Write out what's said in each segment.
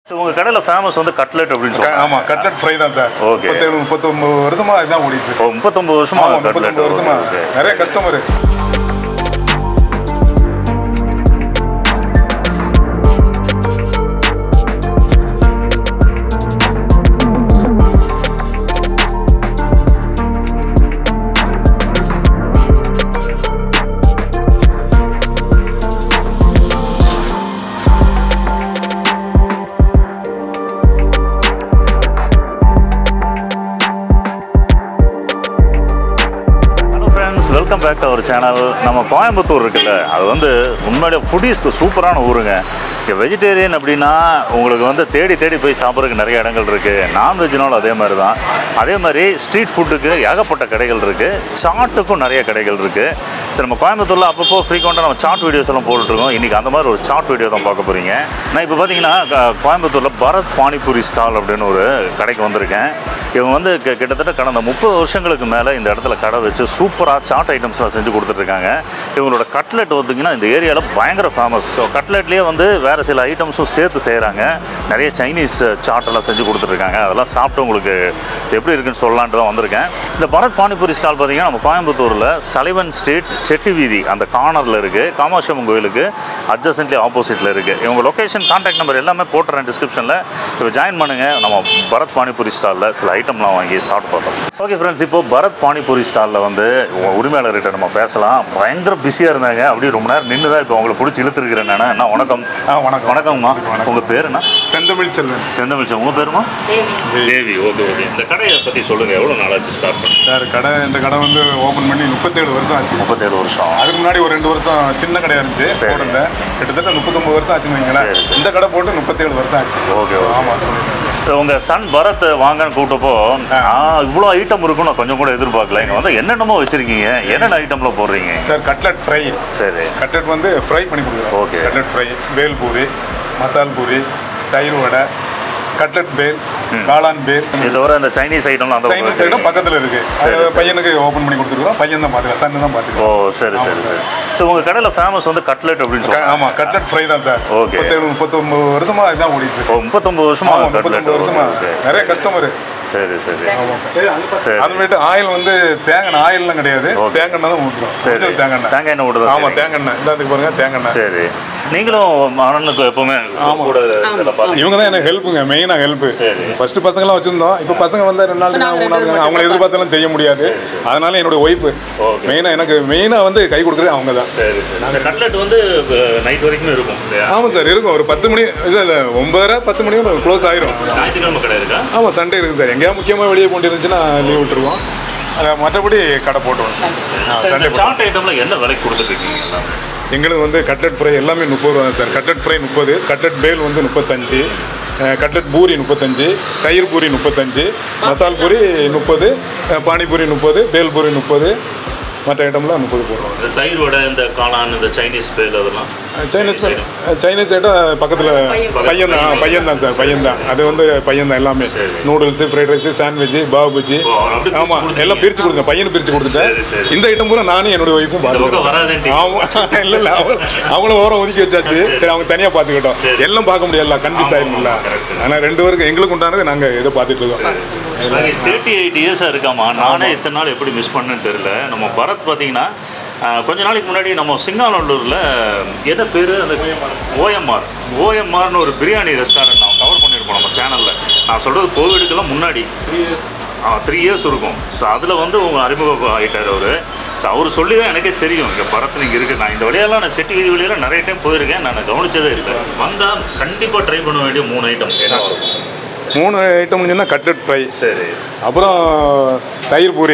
So உங்கள் கடையில் famous வந்து கட்லெட் அப்படின்னு சொல்லுவாங்க. ஆமாம், கட்லெட் ஃப்ரை தான் சார். ஓகே, 39 வருஷமா இதுதான் ஓடிட்டு. ஓ, 39 வருஷமா கட்லெட். 39 வருஷமா நிறைய customer. Welcome back to our channel. நம்ம கோயம்புத்தூர் இருக்குல்ல, அது வந்து உண்மையிலே ஃபுட்டீஸ்க்கு சூப்பரான ஊருங்க. இங்கே வெஜிடேரியன் அப்படின்னா உங்களுக்கு வந்து தேடி தேடி போய் சாப்பிட்றதுக்கு நிறைய இடங்கள் இருக்குது. நான்வெஜ்னாலும் அதே மாதிரி தான். அதே மாதிரி ஸ்ட்ரீட் ஃபுட்டுக்கு ஏகப்பட்ட கடைகள் இருக்குது. சாட்டுக்கும் நிறைய கடைகள் இருக்குது. சரி, நம்ம கோயம்புத்தூரில் அப்பப்போ ஃப்ரீக்வெண்ட்டாக நம்ம சாட் வீடியோஸ் எல்லாம் போட்டுருக்கோம். இன்றைக்கி அந்த மாதிரி ஒரு சாட் வீடியோ தான் பார்க்க போகிறீங்க. நான் இப்போ பார்த்தீங்கன்னா கோயம்புத்தூரில் பரத் பானிபூரி ஸ்டால் அப்படின்னு ஒரு கடைக்கு வந்திருக்கேன். இவங்க வந்து கிட்டத்தட்ட கடந்த 30 வருஷங்களுக்கு மேலே இந்த இடத்துல கடை வச்சு சூப்பராக சாட் ஐட்டம்ஸ்லாம் செஞ்சு கொடுத்துட்ருக்காங்க. இவங்களோட கட்லெட் பார்த்திங்கன்னா இந்த ஏரியாவில் பயங்கர ஃபேமஸ். ஸோ கட்லெட்லேயே வந்து வேறு சில ஐட்டம்ஸும் சேர்த்து செய்கிறாங்க. நிறைய சைனீஸ் சாட்டெல்லாம் செஞ்சு கொடுத்துட்ருக்காங்க. அதெல்லாம் சாப்பிட்டு உங்களுக்கு எப்படி இருக்குன்னு சொல்லலான்ட்டு தான் வந்திருக்கேன். இந்த பரத் பானிபூரி ஸ்டால் பார்த்திங்கன்னா நம்ம கோயம்புத்தூரில் சலிவன் ஸ்ட்ரீட் செட்டி வீதி அந்த கார்னரில் இருக்குது. காமாட்சி அம்மன் கோயிலுக்கு அட்ஜசன்ட்லி ஆப்போசிட்டில் இருக்குது. இவங்க லொக்கேஷன், கான்டாக்ட் நம்பர் எல்லாமே போட்டுறேன் டிஸ்கிரிப்ஷனில். இப்போ ஜாயின் பண்ணுங்கள். நம்ம பரத் பானிபூரி ஸ்டாலில் சில ஐட்டம்லாம் வாங்கி சாப்பிட்டு பார்த்தோம். ஓகே ஃப்ரெண்ட்ஸ், இப்போது பரத் பானிபூரி ஸ்டாலில் வந்து உரிமையாளர்கிட்ட நம்ம பேசலாம். பயங்கர பிஸியாக இருந்தாங்க. அப்படியே ரொம்ப நேரம் நின்று தான் இப்போ அவங்களை பிடிச்சி இழுத்துருக்கிறேன் நான். அண்ணா வணக்கம். வணக்கம்மா. உங்கள் பேர் என்ன? செந்தமிழ் செல்வன். செந்தமிழ் செல்வன். உங்கள் பேருமா? தேவி. Okay okay. இந்த கடையை பற்றி சொல்லுங்கள். எவ்வளோ நாளாச்சு ஸ்டார்ட் பண்ணி? சார், இந்த கடை வந்து ஓப்பன் பண்ணி 37 வருஷம் ஆச்சு. 37 வருஷம். அதுக்கு முன்னாடி ஒரு 2 வருஷம் சின்ன கடையாக இருந்துச்சு. போடல, கிட்டத்தட்ட 39 வருஷம் ஆச்சுன்னு வைங்களேன். இந்த கடை போட்டு 37 வருஷம் ஆச்சு. ஓகே. ஆமாம். உங்கள் சன் பரத் வாங்கன்னு கூப்பிட்டப்போ இவ்வளோ ஐட்டம் இருக்குன்னு கொஞ்சம் கூட எதிர்பார்க்கல. இங்கே வந்து என்னென்னமோ வச்சுருக்கீங்க. என்னென்ன ஐட்டம்ல போடுறீங்க? Sir, cutlet fry. சரி, கட்லெட் வந்து ஃப்ரை பண்ணி கொடுக்குறோம். ஓகே. கட்லெட் ஃப்ரை, பேல் பூரி, மசால் பூரி, தயிர் வடை, கட்லெட் பேல், காளான் பேல். இதோட இந்த சைனீஸ் ஐட்டம் சைனீஸ் ஐட்டம் பக்கத்தில் இருக்கு. பையனுக்கு ஓப்பன் பண்ணி கொடுத்துருக்கோம். பையன் தான் பார்த்துக்கலாம், சன்னு தான் பார்த்துக்கலாம். ஓ, சரி சரி சரி. ஸோ உங்கள் கடையில் ஃபேமஸ் வந்து கட்லெட் அப்படின்னு சொல்லுவாங்க. ஆமாம், கட்லெட் ஃப்ரை தான் சார். ஓகே. 39 வருஷமா இதுதான் ஓடிட்டு. ஓ, 39 வருஷமா 39 வருஷமா நிறைய கஸ்டமர். சரி சரி. அது விட்டு ஆயில் வந்து தேங்காய் ஆயில்லாம் கிடையாது, தேங்காய் எண்ணெய் தான் ஊற்றுறோம். சரி, தேங்காய் எண்ணெய் ஊற்றுறோம். ஆமாம், தேங்காய் எண்ணெய். எல்லாத்துக்கு பாருங்க தேங்காய் எண்ணெய். சரி, நீங்களும் அண்ணனுக்கு எப்பவுமே இவங்க தான் எனக்கு ஹெல்ப்புங்க, மெயினாக ஹெல்ப்பு. ஃபர்ஸ்ட் பசங்களாம் வச்சுருந்தோம். இப்போ பசங்க வந்து 2 நாள் 3 நாள் அவங்களை எதிர்பார்த்தாலும் செய்ய முடியாது. அதனால என்னோட ஒய்ஃபு மெயினாக எனக்கு வந்து கை கொடுக்குறது அவங்க தான். சரி சரி. நாங்கள் கட்லெட் வந்து நைட் வரைக்கும் இருக்கும். ஆமாம் சார், இருக்கும். ஒரு 10 மணி இல்லை 9:30 10 மணி க்ளோஸ் ஆயிரும். ஞாயிற்றுக்கிழமை கடை இருக்கா? ஆமாம், சண்டே இருக்குது சார். எங்கேயா முக்கியமாக வெளியே போட்டு இருந்துச்சுன்னா லீவ் விட்டுருவோம். மற்றபடி கடை போட்டுருவோம். சண்டே சாட் ஐட்டம்ல என்ன விலைக்கு கொடுத்துருக்கீங்க? எங்களுக்கு வந்து கட்லெட் ஃப்ரை எல்லாமே 30 ரூபா சார். கட்லெட் ஃப்ரை 30, கட்லெட் பேல் வந்து 35, கட்லெட் பூரி 35, தயிர் பூரி 35, மசால் பூரி 30, பானிபூரி 30, பேல் பூரி 30, மற்ற ஐட்டம்லாம் 30 போடுறோம். தயிர் வடை, இந்த காளான், இந்த சைனீஸ் பேல் அதெல்லாம் சைனீஸ் ஐட்டம் பக்கத்தில் பையன் தான் சார். பையன் தான். அது வந்து பையன் தான் எல்லாமே. Noodles, fried rice, sandwich, pav bhaji. ஆமாம், எல்லாம் பிரித்து கொடுத்தேன். பையனுக்கு பிரித்து கொடுத்துட்டேன். இந்த ஐட்டம் பூரா நானும் என்னுடைய ஒய்ஃபும் பார்த்துக்கிட்டோம். ஆமாம், இல்லை அவங்கள ஓரம் ஒதுக்கி வச்சாச்சு. சரி, அவங்க தனியாக பார்த்துக்கிட்டோம். எல்லாம் பார்க்க முடியல, கன்ஃபியூஸ் ஆயிருக்குல்ல. ஆனால் 2 பேருக்கு எங்களுக்கு உண்டானது நாங்கள் எதை பார்த்துட்டு இருக்கோம். 38 இயர்ஸாக இருக்காமா. நானே இத்தனை நாள் எப்படி மிஸ் பண்ணேன்னு தெரியல. நம்ம பரத் பார்த்தீங்கன்னா கொஞ்ச நாளைக்கு முன்னாடி நம்ம சிங்காநல்லூரில் என்ன பேர், அந்த ஓஎம்ஆர்னு ஒரு பிரியாணி ரெஸ்டாரண்ட் நான் கவர் பண்ணியிருப்போம் நம்ம சேனலில். நான் சொல்கிறது கோவிடுக்கெல்லாம் முன்னாடி 3 இயர்ஸ் இருக்கும். ஸோ அதில் வந்து உங்கள் அறிமுகம் ஆகிட்டார் அவர். ஸோ அவர் சொல்லி தான் எனக்கே தெரியும் இங்கே பரத் நீங்கள் இருக்குது. நான் இந்த வழியெல்லாம் நான் செட்டி வீதி வழியெல்லாம் நிறைய டைம் போயிருக்கேன். நான் கவனிச்சதே இல்லை. வந்தால் கண்டிப்பாக ட்ரை பண்ண வேண்டிய 3 ஐட்டம். என்ன 3 ஐட்டம் முடிஞ்சுன்னா கட்லெட் ஃப்ரை. சரி. அப்புறம் தயிர் பூரி,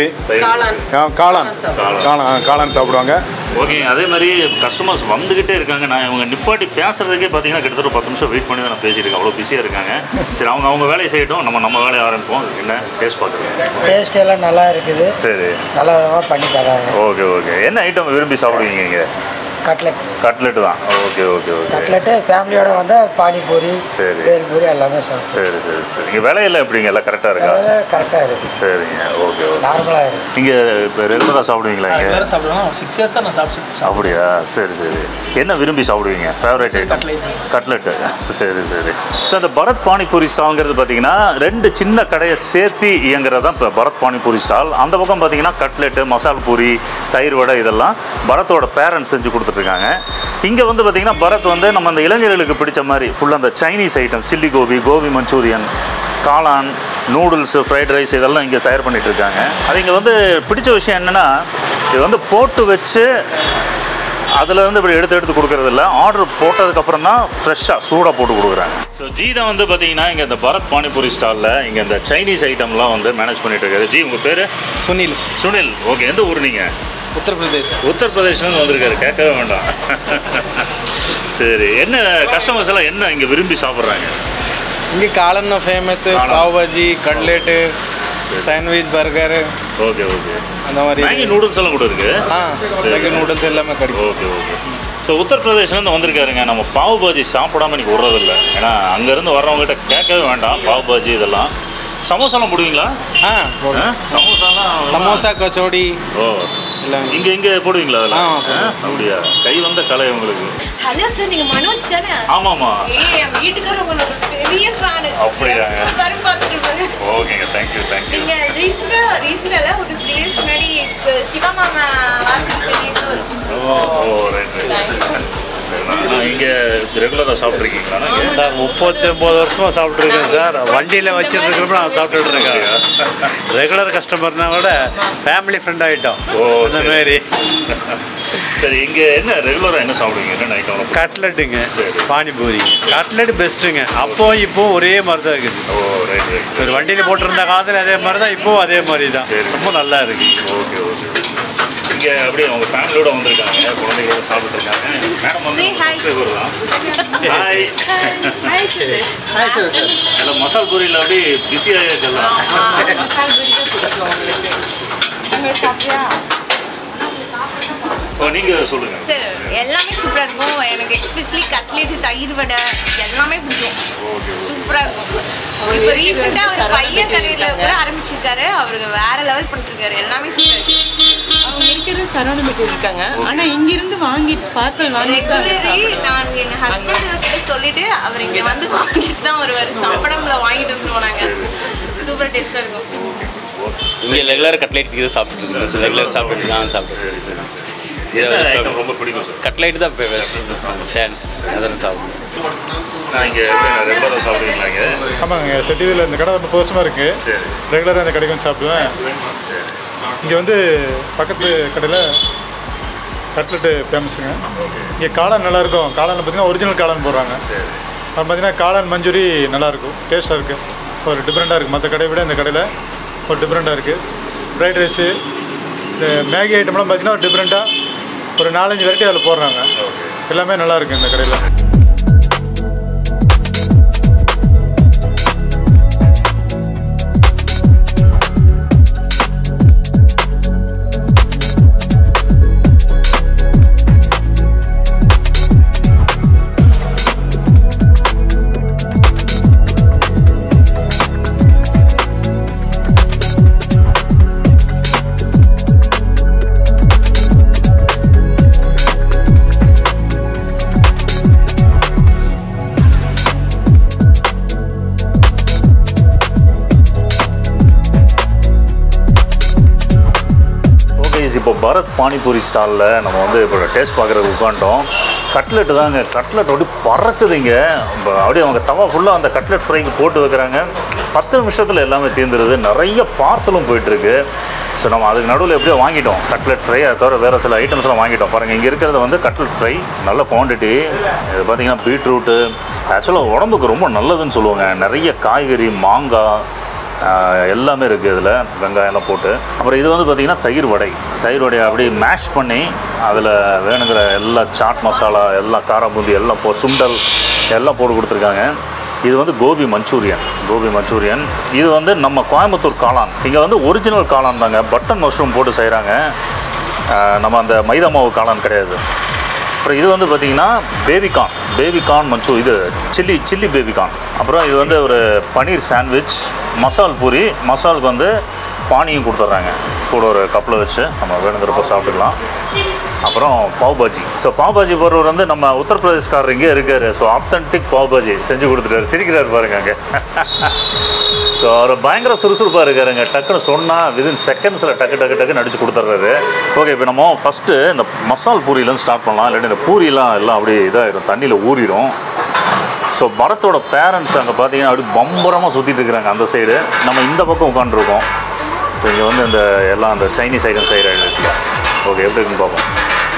காளான் சாப்பிடுவாங்க. ஓகே. அதே மாதிரி கஸ்டமர்ஸ் வந்துக்கிட்டே இருக்காங்க. நான் இவங்க நிப்பாட்டி பேசுகிறதுக்கே பார்த்தீங்கன்னா கிட்டத்தட்ட 10 நிமிஷம் வெயிட் பண்ணி தான் நான் பேசிட்டு இருக்கேன். அவ்வளோ பிஸியாக இருக்காங்க. சரி, அவங்க வேலையை செய்யட்டும், நம்ம வேலையை ஆரம்பிப்போம். என்ன டேஸ்ட் பார்க்குறேன். டேஸ்ட் எல்லாம் நல்லா இருக்குது. சரி, நல்லா பண்ணி தராங்க. Okay okay. என்ன ஐட்டம் விரும்பி சாப்பிடுவீங்க நீங்கள்? கட்லெட். கட்லெட் தான். Okay okay okay. கட்லெட்டு ஃபேமிலியோட வந்து பானிபூரி, சரி, பேல்பூரி எல்லாமே சாப்பிடுவோம். சரி சரி சரி. இங்கே விலையெல்லாம் எப்படிங்க? எல்லாம் கரெக்டாக இருக்கா? கரெக்டாக இருக்குது. சரிங்க, ஓகே ஓகே. நார்மலாக இருக்குது. இங்கே இப்போ ரெகுலராக சாப்பிடுவீங்களா? இங்கே ரெகுலராக சாப்பிடுவோம். 6 இயர்ஸாக நான் சாப்பிட்டு. அப்படியா? சரி சரி. என்ன விரும்பி சாப்பிடுவீங்க? Favourite item? கட்லெட்டு. சரி சரி. ஸோ அந்த பரத் பானிபூரி ஸ்டால்ங்கிறது பார்த்தீங்கன்னா 2 சின்ன கடையை சேர்த்து இயங்குறது தான் இப்போ பரத் பானிபூரி ஸ்டால். அந்த பக்கம் பார்த்தீங்கன்னா கட்லெட்டு, மசால் பூரி, தயிர் வடை இதெல்லாம் பரத்தோட பேரண்ட்ஸ் செஞ்சு கொடுத்துட்ருக்காங்க. இங்கே வந்து பார்த்திங்கன்னா பரத் வந்து நம்ம அந்த இளைஞர்களுக்கு பிடிச்ச மாதிரி ஃபுல்லாக அந்த Chinese items, chilli gobi, gobi manchurian, காளான், நூடுல்ஸு, ஃப்ரைட் ரைஸ் இதெல்லாம் இங்கே தயார் பண்ணிகிட்ருக்காங்க. அது இங்கே வந்து பிடிச்ச விஷயம் என்னென்னா, இது வந்து போட்டு வச்சு அதில் வந்து இப்படி எடுத்து கொடுக்குறது இல்லை, ஆர்டர் போட்டதுக்கப்புறம் தான் ஃப்ரெஷ்ஷாக சூடாக போட்டு கொடுக்குறாங்க. ஸோ ஜி தான் வந்து பார்த்தீங்கன்னா இங்கே இந்த பரத் பானிபூரி ஸ்டாலில் இங்கே இந்த சைனீஸ் ஐட்டம்லாம் வந்து மேனேஜ் பண்ணிகிட்டு இருக்காரு. ஜி, உங்கள் பேர்? சுனில். சுனில். ஓகே. எந்த ஊர் நீங்கள்? உத்தரப்பிரதேஷ். உத்தரப்பிரதேஷ்லேருந்து வந்திருக்காரு, கேட்கவே வேண்டாம். சரி, என்ன கஸ்டமர்ஸ் எல்லாம் என்ன இங்கே விரும்பி சாப்பிட்றாங்க? இங்கே காளான் famous, pav bhaji, cutlet, sandwich, burger. Okay okay. அந்த மாதிரி மேகி நூடுல்ஸ் எல்லாம் கூட இருக்குது. மேகி நூடுல்ஸ் எல்லாமே கிடைக்கும். Okay okay. ஸோ உத்தரப்பிரதேஷ்லேருந்து வந்திருக்காருங்க. நம்ம பாவ் பாஜி சாப்பிடாம இன்றைக்கி விட்றதில்ல. ஏன்னா அங்கேருந்து வர்றவங்ககிட்ட கேட்கவே வேண்டாம். பாவ் பாஜி இதெல்லாம். சமோசாலாம் போடுவீங்களா? சமோசா, கச்சோடி. ஓ, இங்கே போடுவீங்களா அதெல்லாம்? அப்படியா? கை வந்த கலை உங்களுக்கு. ஹலோ சார், நீங்க மனோஜ் தானே? ஆமாம்மா. என் வீட்டுக்காரர் உங்களோட பெரிய ஃபேன். அப்படியா? பார்த்துட்டு இருப்பாரு. ஓகேங்க, தேங்க்யூ தேங்க்யூ. நீங்க ரீசெண்டாக ஒரு 3 days முன்னாடி சிவா மாமா வாசிக்க வச்சுருக்கோம். Oh right. இங்கே ரெகுலராக சாப்பிட்ருக்கீங்களா? சார் 39 வருஷமாக சாப்பிட்ருக்கேன் சார். வண்டியில் வச்சுருக்கிறப்ப நான் சாப்பிட்டுருக்கேன். ரெகுலர் கஸ்டமர்னா விட ஃபேமிலி ஃப்ரெண்ட் ஆகிட்டோம். ஓ, அந்த மாதிரி. சரி, இங்கே என்ன ரெகுலராக என்ன சாப்பிடுவீங்க? என்ன ஐட்டம்? கட்லெட்டுங்க, பானிபூரி. கட்லெட் பெஸ்ட்டுங்க. அப்போ இப்போ ஒரே மாதிரி தான் இருக்குது. Oh right right. ஒரு வண்டியில் போட்டிருந்த காலத்தில் அதே மாதிரி தான், இப்போவும் அதே மாதிரி தான். ரொம்ப நல்லா இருக்குது. Okay okay. இங்கே அப்படியே அவங்க ஃபேமிலியோட வந்திருக்காங்க, குழந்தைகளோட சாப்பிட்டுருக்காங்க. மேடம் வந்து சப்ஸ்கிரைபர் தான். ஹாய். Hi sir. எல்லாம் மசால் பூரியில் அப்படி பிஸியாக செல்லாம். மசால் பூரி பிடிக்கும் உங்களுக்கு. உங்களுக்கு சாப்பிட்டியா? நீங்கள் சொல்லுங்கள் சார். எல்லாமே சூப்பராக இருக்கும். எனக்கு எஸ்பெஷலி கட்லெட்டு, தயிர் வடை எல்லாமே பிடிக்கும். சூப்பராக இருக்கும். இப்போ ரீசெண்டாக ஒரு பையன் கடையில் கூட ஆரம்பிச்சிருக்காரு. அவருக்கு வேற லெவல் பண்ணிருக்காரு. எல்லாமே சூப்பராக இருக்கு. அவங்க இருக்கிறது சரவணம்பட்டி இருக்காங்க. ஆனால் இங்கிருந்து வாங்கிட்டு பார்சல் வாங்கிட்டு நான் எங்கள் ஹஸ்பண்ட் கிட்ட சொல்லிட்டு அவர் இங்கே வந்து வாங்கிட்டு தான் வருவார். சம்பளம்ல வாங்கிட்டு வந்துருவோம் நாங்கள். சூப்பர் டேஸ்ட்டாக இருக்கும். இங்கே ரெகுலர் கட்லெட் இது சாப்பிட்டு ரெகுலர் சாப்பிட்டு நான் சாப்பிட்றேன். ரொம்ப பிடிக்கும் சார். கட்லெட் தான் அதெல்லாம் சாப்பிடுவேன். நான் இங்கே ரெகுலராக சாப்பிடுவீங்களா? இங்கே ஆமாங்க, செட்டியில் இந்த கடை 30 வருஷமாக இருக்குது. ரெகுலராக இந்த கடைக்கு வந்து சாப்பிடுவேன். இங்கே வந்து பக்கத்து கடையில் கட்லெட்டு ஃபேமஸுங்க. இங்கே காளான் நல்லாயிருக்கும். காளான் பார்த்திங்கன்னா ஒரிஜினல் காளான் போடுறாங்க. அது பார்த்திங்கன்னா காளான் மஞ்சூரி நல்லாயிருக்கும், டேஸ்ட்டாக இருக்குது. ஒரு டிஃப்ரெண்ட்டாக இருக்குது. மற்ற கடையை விட இந்த கடையில் ஒரு டிஃப்ரெண்ட்டாக இருக்குது. ஃப்ரைட் ரைஸு, இந்த மேகி ஐட்டம்லாம் பார்த்திங்கன்னா ஒரு டிஃப்ரெண்ட்டாக ஒரு 4-5 வெரைட்டி அதில் போடுறாங்க. எல்லாமே நல்லாயிருக்கு இந்த கடையில். இப்போ பரத் பானிபூரி ஸ்டாலில் நம்ம வந்து இப்போ டேஸ்ட் பார்க்குறதுக்கு உட்காந்துட்டோம். கட்லெட்டு தாங்க. கட்லெட் அப்படி பறக்குதுங்க. அப்படியே அவங்க தவா ஃபுல்லாக அந்த கட்லெட் ஃப்ரைக்கு போட்டு வைக்கிறாங்க. 10 நிமிஷத்தில் எல்லாமே தீர்ந்துருது. நிறைய பார்சலும் போயிட்டுருக்கு. ஸோ நம்ம அதுக்கு நடுவில் எப்படியோ வாங்கிட்டோம் கட்லெட் ஃப்ரை. அதை தவிர வேறு சில ஐட்டம்ஸ்லாம் வாங்கிட்டோம். பாருங்கள், இங்கே இருக்கிறது வந்து கட்லெட் ஃப்ரை, நல்ல குவான்டிட்டி. இது பார்த்திங்கன்னா பீட்ரூட்டு ஆக்சுவலாக உடம்புக்கு ரொம்ப நல்லதுன்னு சொல்லுவாங்க. நிறைய காய்கறி, மாங்காய் எல்லாமே இருக்குது இதில், வெங்காயம்லாம் போட்டு. அப்புறம் இது வந்து பார்த்திங்கன்னா தயிர் வடை. தயிர் வடையை அப்படியே மேஷ் பண்ணி அதில் வேணுங்கிற எல்லா சாட் மசாலா, எல்லா கார பூந்தி எல்லாம் சுண்டல் எல்லாம் போட்டு கொடுத்துருக்காங்க. இது வந்து கோபி மஞ்சூரியன். கோபி மஞ்சூரியன் இது வந்து நம்ம கோயம்புத்தூர் காளான். இங்கே வந்து ஒரிஜினல் காளான் தாங்க. பட்டன் மஷ்ரூம் போட்டு செய்கிறாங்க. நம்ம அந்த மைதா மாவு காளான் கிடையாது. அப்புறம் இது வந்து பார்த்திங்கன்னா பேபிகார்ன் இது சில்லி பேபிகார்ன். அப்புறம் இது வந்து ஒரு பன்னீர் சாண்ட்விச், மசால் பூரி, மசாலுக்கு வந்து பானியும் கொடுத்துட்றாங்க கூட ஒரு கப்பில் வச்சு நம்ம வேணுங்கிறப்ப சாப்பிட்டுக்கலாம். அப்புறம் பாவ் பாஜி. ஸோ பாவ் பாஜி போடுறவர் வந்து நம்ம உத்தரப்பிரதேஷ்காரர் இங்கே இருக்கார். ஸோ ஆத்தென்டிக் பாவ் பாஜி செஞ்சு கொடுத்துட்டாரு. சிரிக்கிறார் பாருங்க அங்கே. ஸோ அவர் பயங்கர சுறுசுறுப்பாக இருக்காருங்க. டக்குன்னு சொன்னால் விதின் செகண்ட்ஸில் டக்குன்னு அடித்து கொடுத்துட்றாரு. ஓகே, இப்போ நம்ம ஃபஸ்ட்டு இந்த மசால் பூரியிலேருந்து ஸ்டார்ட் பண்ணலாம். இல்லாட்டி இந்த பூரியெலாம் எல்லாம் அப்படியே இதாகிடும், தண்ணியில் ஊறிடும். ஸோ பரத்தோட பேரண்ட்ஸ் அங்கே பார்த்தீங்கன்னா அப்படி பம்பரமாக சுற்றிட்டு இருக்கிறாங்க அந்த சைடு. நம்ம இந்த பக்கம் உட்காந்துருக்கோம். ஸோ இங்கே வந்து இந்த எல்லாம் அந்த சைனீஸ் ஐட்டம் செய்கிற இருக்குல்ல. ஓகே, எப்படி இருக்குன்னு பார்ப்போம்.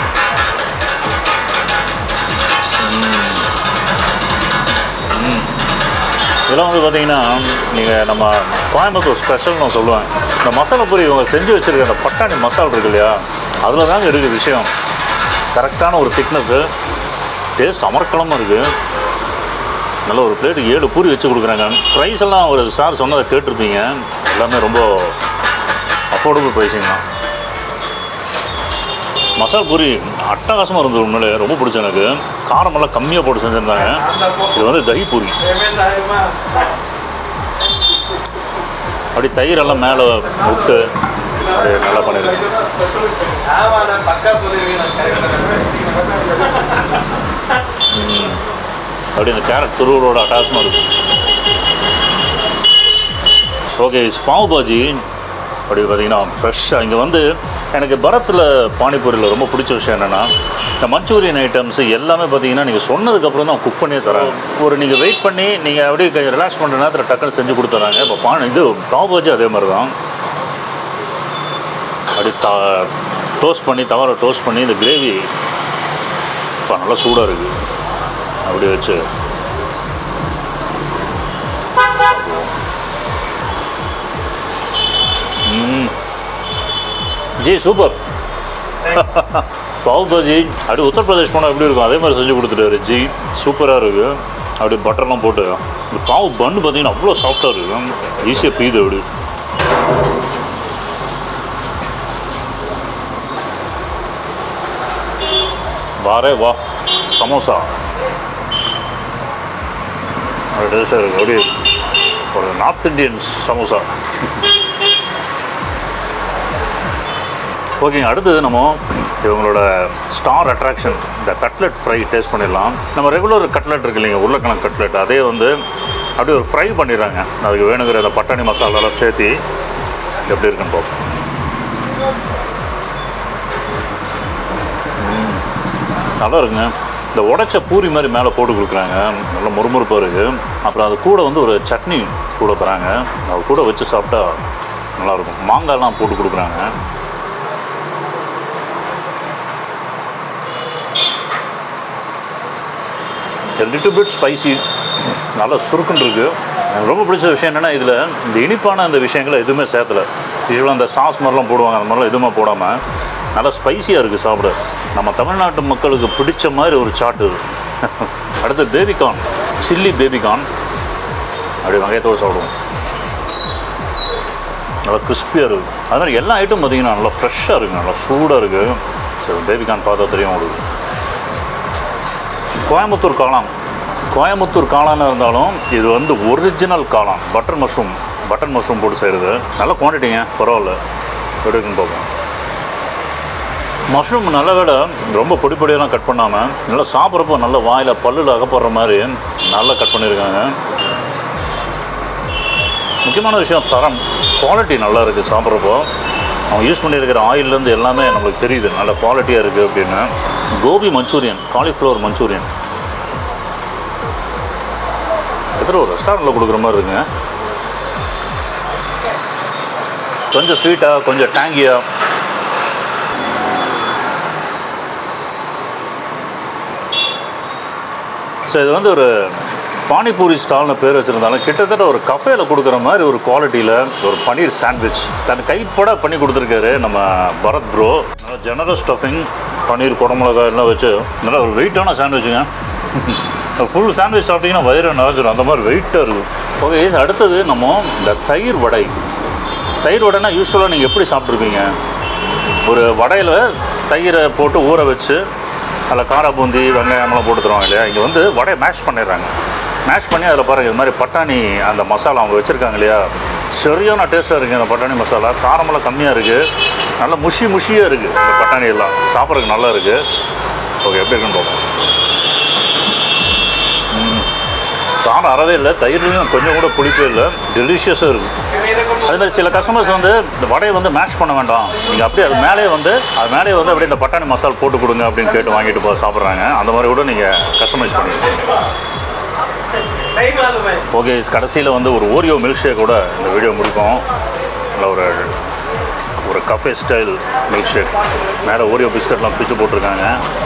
இதெல்லாம் வந்து பார்த்தீங்கன்னா நீங்கள் நம்ம கோயம்புத்தூர் ஸ்பெஷல்னு நான் சொல்லுவேன். இந்த மசாலா பூரி இவங்க செஞ்சு வச்சுருக்க அந்த பட்டாணி மசாலா இருக்கு இல்லையா, அதில் தாங்க இருக்குது விஷயம். கரெக்டான ஒரு திக்னஸ்ஸு, டேஸ்ட் அமர்க்கலமாக இருக்குது. நல்ல ஒரு பிளேட்டு 7 பூரி வச்சு கொடுக்குறாங்க. ப்ரைஸ் எல்லாம் ஒரு சார் சொன்னதை கேட்டிருப்பீங்க. எல்லாமே ரொம்ப அஃபோர்டபுள் ப்ரைஸிங் தான். மசாலா பூரி அட்டகாசமாக இருந்தது. உண்மையிலே ரொம்ப பிடிச்ச எனக்கு. காரமெல்லாம் கம்மியாக போட்டு செஞ்சுருந்தாங்க. இது வந்து தஹி பூரி. அப்படி தயிரெல்லாம் மேலே விட்டு அப்படியே நல்லா பண்ணியிருக்கேன். அப்படி இந்த கேரட் துருவலோட அட்டாச்மாக இருக்கும். ஓகே, பாவ் பாஜி அப்படி பார்த்தீங்கன்னா ஃப்ரெஷ்ஷாக இங்கே வந்து எனக்கு பரத்தில் பானிபூரியில் ரொம்ப பிடிச்ச விஷயம் என்னென்னா, இந்த மஞ்சூரியன் ஐட்டம்ஸ் எல்லாமே பார்த்தீங்கன்னா நீங்கள் சொன்னதுக்கப்புறம் தான் குக் பண்ணியே தராங்க. ஒரு நீங்கள் வெயிட் பண்ணி நீங்கள் அப்படியே ரிலாக்ஸ் பண்ணுற நேரத்தில் டக்குன்னு செஞ்சு கொடுத்துறாங்க. இப்போ இது பாவ் பாஜி அதே மாதிரி தான். அப்படி தவரை டோஸ்ட் பண்ணி இந்த கிரேவி இப்போ நல்லா சூடாக இருக்குது. அப்படி வச்சு ஜி சூப்பர். பாவ் பாஜி அப்படி உத்தரப்பிரதேஷ் போனால் எப்படி இருக்கும் அதே மாதிரி செஞ்சு கொடுத்துட்டாரு ஜி. சூப்பராக இருக்குது. அப்படி பட்டர்லாம் போட்டு இந்த பாவ் பன்னு பார்த்தீங்கன்னா அவ்வளோ சாஃப்டாக இருக்கும். ஈஸியாக பீது அப்படி. வாரே வா சமோசா அது டேஸ்ட்டாக இருக்குது. அப்படியே ஒரு நார்த் இண்டியன் சமோசா. ஓகேங்க, அடுத்தது நம்ம இவங்களோட ஸ்டார் அட்ராக்ஷன் இந்த கட்லெட் ஃப்ரை டேஸ்ட் பண்ணிடலாம். நம்ம ரெகுலர் கட்லெட் இருக்கு இல்லைங்க, உருளைக்கிழங்கு கட்லெட், அதே வந்து அப்படியே ஒரு ஃப்ரை பண்ணிடுறாங்க. அதுக்கு வேணுங்கிற அந்த பட்டாணி மசாலாலாம் சேர்த்து எப்படி இருக்குன்னு பார்ப்போம். நல்லா இருக்குங்க. இந்த உடைச்ச பூரி மாதிரி மேலே போட்டு கொடுக்குறாங்க. நல்லா முறுமுறுப்பாக இருக்குது. அப்புறம் அது கூட வந்து ஒரு சட்னி கூட தராங்க. அது கூட வச்சு சாப்பிட்டா நல்லாயிருக்கும். மாங்காய்லாம் போட்டு கொடுக்குறாங்க. லிட்டில் பிட் ஸ்பைசி, நல்லா சுருக்குன்னு இருக்குது. எனக்கு ரொம்ப பிடிச்ச விஷயம் என்னென்னா இதில் இந்த இனிப்பான அந்த விஷயங்களை எதுவுமே சேர்த்தலை. யூஸ்வலாக அந்த சாஸ் மாதிரிலாம் போடுவாங்க, அந்த மாதிரிலாம் எதுவுமே போடாமல் நல்லா ஸ்பைஸியாக இருக்குது சாப்பிட. நம்ம தமிழ்நாட்டு மக்களுக்கு பிடிச்ச மாதிரி ஒரு சாட்டு இது. அடுத்து பேபிகார்ன், சில்லி பேபிகார்ன் அப்படி வகையத்தோடு சாப்பிடுவோம். நல்லா கிறிஸ்பியாக இருக்குது. அது மாதிரி எல்லா ஐட்டம் பார்த்திங்கன்னா நல்லா ஃப்ரெஷ்ஷாக இருக்குது, நல்லா சூடாக இருக்குது. சரி, பேபிகார்ன் பார்த்தா தெரியும் உங்களுக்கு. கோயம்புத்தூர் காளான் இருந்தாலும் இது வந்து ஒரிஜினல் காளான். பட்டர் மஷ்ரூம் போட்டு செய்கிறது. நல்ல குவான்டிட்டிங்க, பரவாயில்ல. எடுக்குன்னு பார்ப்போம். மஷ்ரூம் நல்ல வேலை ரொம்ப பொடியெல்லாம் கட் பண்ணாமல் நல்லா சாப்பிட்றப்போ நல்லா வாயில் பல்லில் அகப்படுற மாதிரி நல்லா கட் பண்ணியிருக்காங்க. முக்கியமான விஷயம் தரம், குவாலிட்டி நல்லா இருக்குது. சாப்பிட்றப்போ அவங்க யூஸ் பண்ணியிருக்கிற ஆயிலேருந்து எல்லாமே நம்மளுக்கு தெரியுது நல்ல குவாலிட்டியாக இருக்குது அப்படின்னு. கோபி மஞ்சூரியன், காலிஃப்ளவர் மஞ்சூரியன் எத்தனை ஒரு ரெஸ்டாரண்ட்டில் கொடுக்குற மாதிரி இருக்குங்க. கொஞ்சம் ஸ்வீட்டாக, கொஞ்சம் டேங்கியாக. ஸோ இது வந்து ஒரு பானிபூரி ஸ்டால்னு பேர் வச்சுருந்தாலும் கிட்டத்தட்ட ஒரு கஃபேயில் கொடுக்குற மாதிரி ஒரு குவாலிட்டியில் ஒரு பன்னீர் சாண்ட்விச் தன் கைப்பட பண்ணி கொடுத்துருக்காரு நம்ம பரத் ப்ரோ. நல்லா ஜெனரஸ் ஸ்டஃபிங், பன்னீர், குடமிளகாய் எல்லாம் வச்சு நல்லா ஒரு வெயிட்டான சாண்ட்விச்சுங்க. ஃபுல் சாண்ட்விச் சாப்பிட்டிங்கன்னா வயிறு நிறைஞ்சிடும், அந்த மாதிரி வெயிட்டாக இருக்கும். ஓகே, அடுத்தது நம்ம இந்த தயிர் வடைனா யூஸ்வலாக நீங்கள் எப்படி சாப்பிட்ருப்பீங்க? ஒரு வடையில் தயிரை போட்டு ஊற வச்சு அதில் காரா பூந்தி வெங்காயம்லாம் போட்டு தருவாங்க இல்லையா. இங்கே வந்து வடையை மேஷ் பண்ணிடுறாங்க. மேஷ் பண்ணி அதில் பாருங்கள் இது மாதிரி பட்டாணி அந்த மசாலா அவங்க வச்சுருக்காங்க இல்லையா, சரியான டேஸ்ட்டாக இருக்குது. அந்த பட்டாணி மசாலா காரமெல்லாம் கம்மியாக இருக்குது, நல்லா முஷியாக இருக்குது. இந்த பட்டாணி எல்லாம் சாப்பிட்றதுக்கு நல்லா இருக்குது. ஓகே, எப்படி இருக்குன்னு பார்ப்போம். காரம் அறவே இல்லை, தயிர்லையும் கொஞ்சம் கூட புளிப்பே இல்லை, டெலிஷியஸாக இருக்குது. அதுமாதிரி சில கஸ்டமர்ஸ் வந்து இந்த வடையை வந்து மேஷ் பண்ண வேண்டாம், நீங்கள் அப்படியே அது மேலே வந்து அப்படியே இந்த பட்டாணி மசாலா போட்டு கொடுங்க அப்படின்னு கேட்டு வாங்கிட்டு சாப்பிட்றாங்க. அந்த மாதிரி கூட நீங்கள் கஸ்டமைஸ் பண்ணிடுங்க. ஓகே, கடைசியில் வந்து ஒரு ஓரியோ மில்க் ஷேக் கூட இந்த வீடியோ முடிப்போம். இல்லை ஒரு கஃபே ஸ்டைல் மில்க் ஷேக், மேலே ஓரியோ பிஸ்கட்லாம் பிச்சு போட்டிருக்காங்க.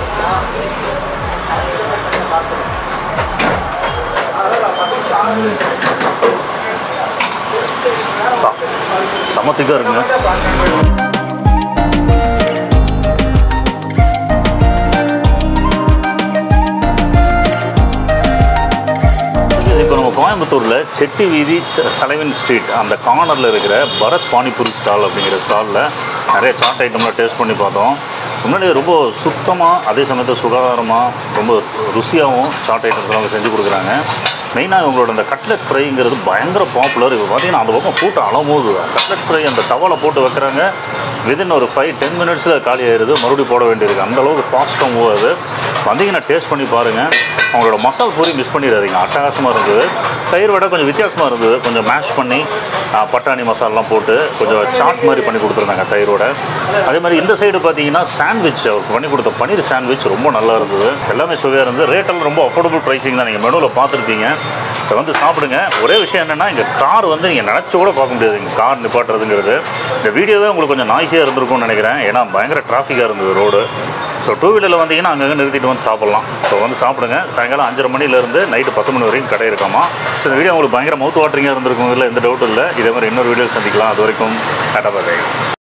சமத்திக்காக இருக்குங்க. இப்போ நம்ம கோயம்புத்தூரில் செட்டி வீதி சலைவன் ஸ்ட்ரீட் அந்த கார்னரில் இருக்கிற பரத் பானிபூரி ஸ்டால் அப்படிங்கிற ஸ்டாலில் நிறைய சாட் ஐட்டம்லாம் டேஸ்ட் பண்ணி பார்த்தோம். முன்னாடி ரொம்ப சுத்தமாக அதே சமயத்தில் சுகாதாரமாக ரொம்ப ருசியாகவும் சாட் ஐட்டம்ஸ்லாம் அவங்க செஞ்சு கொடுக்குறாங்க. மெயினாக இவங்களோட அந்த கட்லெட் ஃப்ரைங்கிறது பயங்கர பாப்புலர். இப்போ பார்த்தீங்கன்னா அந்த பக்கம் கூட்டம் அளம்போது கட்லெட் ஃப்ரை அந்த தவாலை போட்டு வைக்கிறாங்க, விதின் ஒரு 5-10 மினிட்ஸில் காலி ஆயிடுது, மறுபடியும் போட வேண்டியிருக்கு. அந்தளவுக்கு ஃபாஸ்ட்டாக மூவ் ஆகுது. வந்தீங்கன்னா டேஸ்ட் பண்ணி பாருங்கள். அவங்களோட மசால் பூரி மிஸ் பண்ணிடாதீங்க, அட்டகாசமாக இருந்தது. தயிர் வடை கொஞ்சம் வித்தியாசமாக இருந்தது, கொஞ்சம் மேஷ் பண்ணி பட்டாணி மசாலாம் போட்டு கொஞ்சம் சாட் மாதிரி பண்ணி கொடுத்துருந்தாங்க தயிரோட. அதே மாதிரி இந்த சைடு பார்த்தீங்கன்னா சாண்ட்விச் அவருக்கு பண்ணி கொடுத்த பன்னீர் சாண்ட்விச் ரொம்ப நல்லா இருந்தது, எல்லாமே சுவையாக இருந்தது. ரேட்டெல்லாம் ரொம்ப அஃபோர்டபுள் ப்ரைஸிங் தான், நீங்கள் மெனுவில் பார்த்துருப்பீங்க. ஸோ வந்து சாப்பிடுங்க. ஒரே விஷயம் என்னென்னா இங்கே கார் வந்து நீங்கள் நினச்சி கூட பார்க்க முடியாது, இங்கே கார் நிப்பாட்டுறதுங்கிறது. இந்த வீடியோவே உங்களுக்கு கொஞ்சம் நாய்ஸியாக இருந்திருக்கும்னு நினைக்கிறேன், ஏன்னா பயங்கர டிராஃபிக்காக இருந்தது ரோடு. ஸோ டூ வீலரில் வந்தீங்கன்னா அங்கங்கே நிறுத்திட்டு வந்து சாப்பிட்லாம். ஸோ வந்து சாப்பிடுங்க. சாயங்காலம் 5:30 மணிலேருந்து நைட்டு 10 மணி வரைக்கும் கடை இருக்காமா. ஸோ இந்த வீடியோ உங்களுக்கு பயங்கர மவுத் வாட்டரிங்காக இருந்திருக்கும், இல்லை எந்த டவுட்டும் இல்லை. இதே மாதிரி இன்னொரு வீடியோ சந்திக்கலாம். அது வரைக்கும் டாடா பை.